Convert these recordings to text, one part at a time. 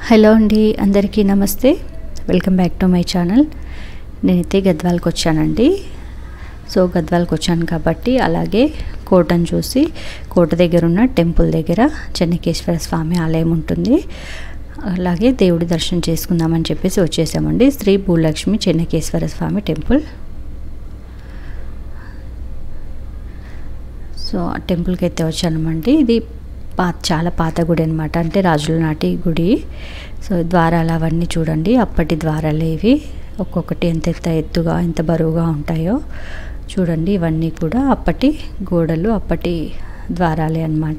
Hello అండి, అందరికీ నమస్తే. Welcome back to my channel. నేనైతే గద్వాల్కి వచ్చానండి. సో గద్వాల్కి వచ్చాను కాబట్టి అలాగే కోటను చూసి కోట దగ్గర ఉన్న టెంపుల్ దగ్గర చెన్నకేశ్వర స్వామి ఆలయం ఉంటుంది, అలాగే దేవుడి దర్శనం చేసుకుందామని చెప్పేసి వచ్చేసామండి. శ్రీ భూలక్ష్మి చెన్నకేశ్వర స్వామి టెంపుల్. సో ఆ టెంపుల్కి అయితే వచ్చానమండి. ఇది చాలా పాత గుడి అనమాట, అంటే రాజుల నాటి గుడి. సో ద్వారాలు అవన్నీ చూడండి, అప్పటి ద్వారాలు ఇవి. ఒక్కొక్కటి ఎంత ఎత్తుగా ఎంత బరువుగా ఉంటాయో చూడండి. ఇవన్నీ కూడా అప్పటి గోడలు, అప్పటి ద్వారాలే అన్నమాట.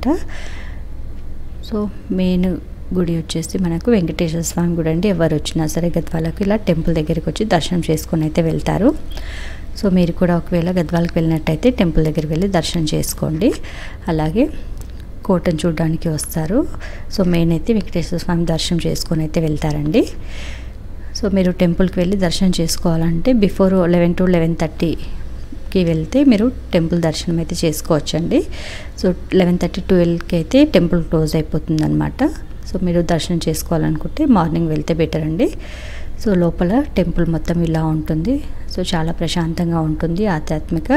సో మెయిన్ గుడి వచ్చేసి మనకు వెంకటేశ్వర స్వామి గుడి అండి. ఎవరు వచ్చినా సరే గద్వాలకు ఇలా టెంపుల్ దగ్గరికి వచ్చి దర్శనం చేసుకొని అయితే వెళ్తారు. సో మీరు కూడా ఒకవేళ గద్వాలకు వెళ్ళినట్టయితే టెంపుల్ దగ్గరికి వెళ్ళి దర్శనం చేసుకోండి. అలాగే కోటను చూడడానికి వస్తారు. సో మెయిన్ అయితే వెంకటేశ్వర స్వామి దర్శనం చేసుకొని అయితే వెళ్తారండి. సో మీరు టెంపుల్కి వెళ్ళి దర్శనం చేసుకోవాలంటే బిఫోర్ 11 to 11:30కి వెళ్తే మీరు టెంపుల్ దర్శనం అయితే చేసుకోవచ్చండి. సో 11:30 to 12కి అయితే టెంపుల్ క్లోజ్ అయిపోతుంది అనమాట. సో మీరు దర్శనం చేసుకోవాలనుకుంటే మార్నింగ్ వెళ్తే బెటర్ అండి. సో లోపల టెంపుల్ మొత్తం ఇలా ఉంటుంది. సో చాలా ప్రశాంతంగా ఉంటుంది, ఆధ్యాత్మిక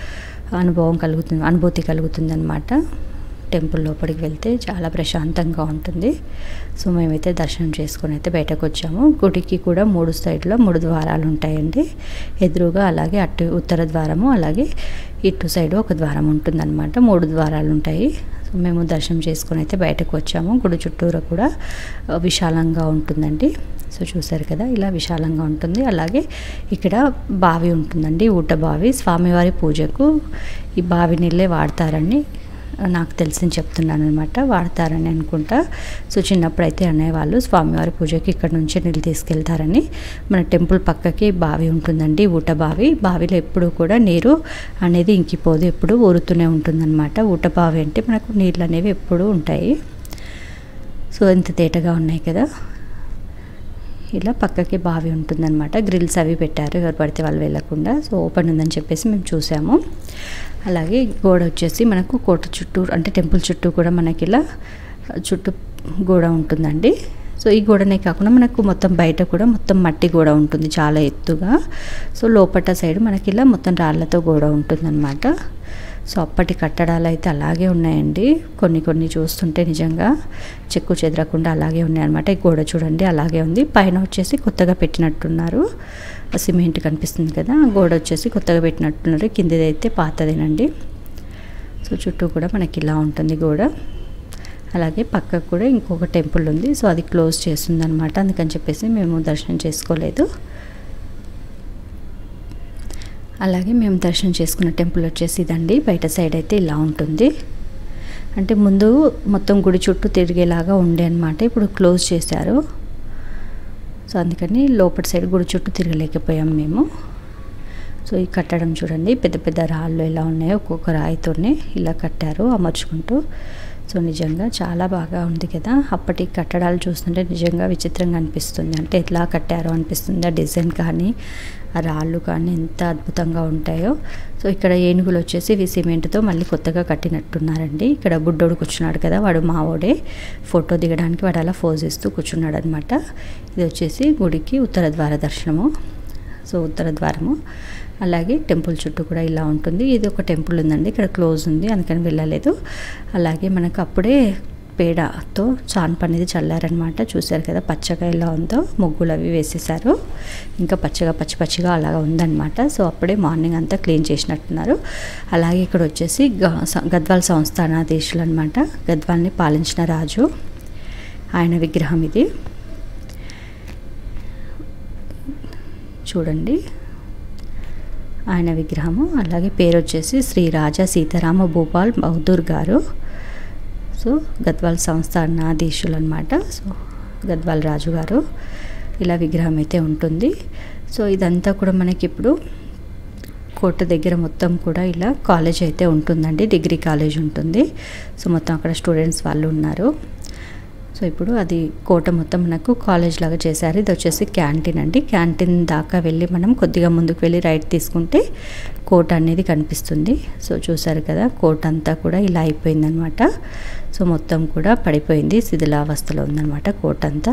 అనుభూతి కలుగుతుంది అనమాట. టెంపుల్ లోపలికి వెళ్తే చాలా ప్రశాంతంగా ఉంటుంది. సో మేమైతే దర్శనం చేసుకొని అయితే బయటకు వచ్చాము. గుడికి కూడా 3 సైడ్లో 3 ద్వారాలు ఉంటాయండి. ఎదురుగా అలాగే అటు ఉత్తర ద్వారము, అలాగే ఇటు సైడ్ ఒక ద్వారం ఉంటుందన్నమాట. 3 ద్వారాలు ఉంటాయి. సో మేము దర్శనం చేసుకొని అయితే బయటకు వచ్చాము. గుడి చుట్టూరా కూడా విశాలంగా ఉంటుందండి. సో చూసారు కదా, ఇలా విశాలంగా ఉంటుంది. అలాగే ఇక్కడ బావి ఉంటుందండి, ఊట బావి. స్వామివారి పూజకు ఈ బావి నీళ్ళే వాడతారని నాకు తెలిసింది చెప్తున్నాను అనమాట. వాడతారని అనుకుంటా. సో చిన్నప్పుడైతే అనేవాళ్ళు స్వామివారి పూజకి ఇక్కడ నుంచి నీళ్ళు తీసుకెళ్తారని. మన టెంపుల్ పక్కకి బావి ఉంటుందండి, ఊట బావి. బావిలో ఎప్పుడు కూడా నీరు అనేది ఇంకిపోదు, ఎప్పుడు ఊరుతూనే ఉంటుందన్నమాట. ఊట బావి అంటే మనకు నీళ్ళు అనేవి ఎప్పుడూ ఉంటాయి. సో ఎంత తేటగా ఉన్నాయి కదా. ఇలా పక్కకి బావి ఉంటుందన్నమాట. గ్రిల్స్ అవి పెట్టారు, ఎవరు పడితే వాళ్ళు వెళ్ళకుండా. సో ఓపెన్ ఉందని చెప్పేసి మేము చూసాము. అలాగే గోడ వచ్చేసి మనకు కోట చుట్టూ, అంటే టెంపుల్ చుట్టూ కూడా మనకి ఇలా చుట్టూ గోడ ఉంటుందండి. సో ఈ గోడనే కాకుండా మనకు మొత్తం బయట కూడా మొత్తం మట్టి గోడ ఉంటుంది, చాలా ఎత్తుగా. సో లోపట సైడ్ మనకి ఇలా మొత్తం రాళ్లతో గోడ ఉంటుందన్నమాట. సో అప్పటి కట్టడాలు అయితే అలాగే ఉన్నాయండి. కొన్ని చూస్తుంటే నిజంగా చెక్కు చెదరకుండా అలాగే ఉన్నాయన్నమాట. ఈ గోడ చూడండి అలాగే ఉంది. పైన వచ్చేసి కొత్తగా పెట్టినట్టున్నారు, సిమెంట్ కనిపిస్తుంది కదా. గోడ వచ్చేసి కొత్తగా పెట్టినట్టున్నారు, కిందదైతే పాతదేనండి. సో చుట్టూ కూడా మనకి ఇలా ఉంటుంది గోడ. అలాగే పక్కకు కూడా ఇంకొక టెంపుల్ ఉంది. సో అది క్లోజ్ చేస్తుంది అనమాట, అందుకని చెప్పేసి మేము దర్శనం చేసుకోలేదు. అలాగే మేము దర్శనం చేసుకున్న టెంపుల్ వచ్చేసి ఇదండి. బయట సైడ్ అయితే ఇలా ఉంటుంది, అంటే ముందు మొత్తం గుడి చుట్టూ తిరిగేలాగా ఉండే అనమాట. ఇప్పుడు క్లోజ్ చేశారు. సో అందుకని లోపటి సైడ్ గుడి చుట్టూ తిరగలేకపోయాం మేము. సో ఈ కట్టడం చూడండి, పెద్ద పెద్ద రాళ్ళు ఎలా ఉన్నాయో, ఒక్కొక్క రాయితోనే ఇలా కట్టారు అమర్చుకుంటూ. సో నిజంగా చాలా బాగా ఉంది కదా. అప్పటి కట్టడాలు చూస్తుంటే నిజంగా విచిత్రంగా అనిపిస్తుంది, అంటే ఎట్లా కట్టారో అనిపిస్తుంది. ఆ డిజైన్ కానీ ఆ రాళ్ళు కానీ ఎంత అద్భుతంగా ఉంటాయో. సో ఇక్కడ ఏనుగులు వచ్చేసి ఇవి సిమెంట్తో మళ్ళీ కొత్తగా కట్టినట్టున్నారండి. ఇక్కడ బుడ్డోడు కూర్చున్నాడు కదా, వాడు మావోడే. ఫోటో దిగడానికి వాడు అలా పోజ్ ఇస్తూ కూర్చున్నాడు అనమాట. ఇది వచ్చేసి గుడికి ఉత్తర ద్వార దర్శనము. సో ఉత్తర ద్వారము. అలాగే టెంపుల్ చుట్టూ కూడా ఇలా ఉంటుంది. ఇది ఒక టెంపుల్ ఉందండి, ఇక్కడ క్లోజ్ ఉంది, అందుకని వెళ్ళలేదు. అలాగే మనకు అప్పుడే పేడతో చాన్పు అనేది చల్లారనమాట. చూసారు కదా పచ్చగా ఎలా ఉందో, ముగ్గులు అవి వేసేసారు. ఇంకా పచ్చిగా అలాగా ఉందన్నమాట. సో అప్పుడే మార్నింగ్ అంతా క్లీన్ చేసినట్టున్నారు. అలాగే ఇక్కడ వచ్చేసి గద్వాల్ సంస్థానాధీశులు అనమాట, గద్వాల్ని పాలించిన రాజు, ఆయన విగ్రహం ఇది చూడండి, ఆయన విగ్రహము. అలాగే పేరు వచ్చేసి శ్రీ రాజా సీతారామ భూపాల్ బహదూర్ గారు. సో గద్వాల్ సంస్థానాధీశులు అనమాట. సో గద్వాల్ రాజు గారు ఇలా విగ్రహం అయితే ఉంటుంది. సో ఇదంతా కూడా మనకి ఇప్పుడు కోట దగ్గర మొత్తం కూడా ఇలా కాలేజ్ అయితే ఉంటుందండి, డిగ్రీ కాలేజ్ ఉంటుంది. సో మొత్తం అక్కడ స్టూడెంట్స్ వాళ్ళు ఉన్నారు. సో ఇప్పుడు అది కోట మొత్తం మనకు కాలేజ్ లాగా చేశారు. ఇది వచ్చేసి క్యాంటీన్ అండి. క్యాంటీన్ దాకా వెళ్ళి మనం కొద్దిగా ముందుకు వెళ్ళి రైట్ తీసుకుంటే కోట అనేది కనిపిస్తుంది. సో చూసారు కదా, కోట అంతా కూడా ఇలా అయిపోయిందనమాట. సో మొత్తం కూడా పడిపోయింది, శిథిలావస్థలో ఉందన్నమాట కోట అంతా.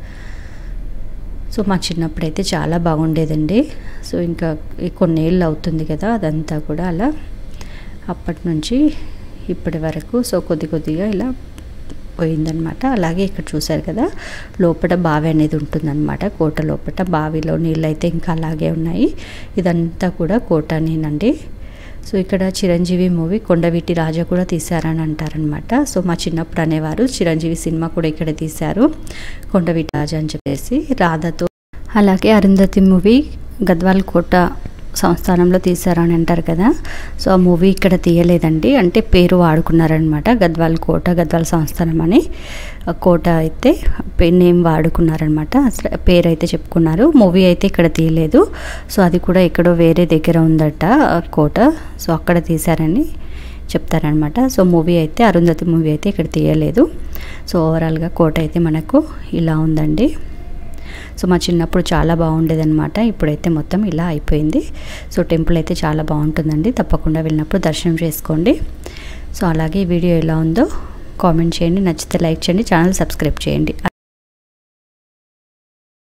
సో మా చిన్నప్పుడైతే చాలా బాగుండేదండి. సో ఇంకా కొన్నేళ్ళు అవుతుంది కదా అదంతా కూడా అలా, అప్పటి నుంచి ఇప్పటి వరకు సో కొద్దిగా ఇలా పోయిందనమాట. అలాగే ఇక్కడ చూసారు కదా లోపల బావి అనేది ఉంటుందన్నమాట. కోట లోపల బావిలో నీళ్ళు అయితే ఇంకా అలాగే ఉన్నాయి. ఇదంతా కూడా కోటనేనండి. సో ఇక్కడ చిరంజీవి మూవీ కొండవీటి రాజా కూడా తీశారని అంటారనమాట. సో మా చిన్నప్పుడు అనేవారు చిరంజీవి సినిమా కూడా ఇక్కడ తీశారు, కొండవీటి రాజా అని చెప్పేసి రాధాతో. అలాగే అరుంధతి మూవీ గద్వాల్ కోట సంస్థానంలో తీశారని అంటారు కదా. సో ఆ మూవీ ఇక్కడ తీయలేదండి, అంటే పేరు వాడుకున్నారనమాట. గద్వాల్ కోట, గద్వాల్ సంస్థానం అని కోట అయితే నేమ్ వాడుకున్నారనమాట. అసలు పేరు అయితే చెప్పుకున్నారు, మూవీ అయితే ఇక్కడ తీయలేదు. సో అది కూడా ఎక్కడో వేరే దగ్గర ఉందట కోట, సో అక్కడ తీశారని చెప్తారనమాట. సో మూవీ అయితే అరుంధతి మూవీ అయితే ఇక్కడ తీయలేదు. సో ఓవరాల్గా కోట అయితే మనకు ఇలా ఉందండి. సో మా చిన్నప్పుడు చాలా బాగుండేదన్నమాట, ఇప్పుడైతే మొత్తం ఇలా అయిపోయింది. సో టెంపుల్ అయితే చాలా బాగుంటుందండి, తప్పకుండా వెళ్ళినప్పుడు దర్శనం చేసుకోండి. సో అలాగే ఈ వీడియో ఎలా ఉందో కామెంట్ చేయండి, నచ్చితే లైక్ చేయండి, ఛానల్ సబ్స్క్రైబ్ చేయండి.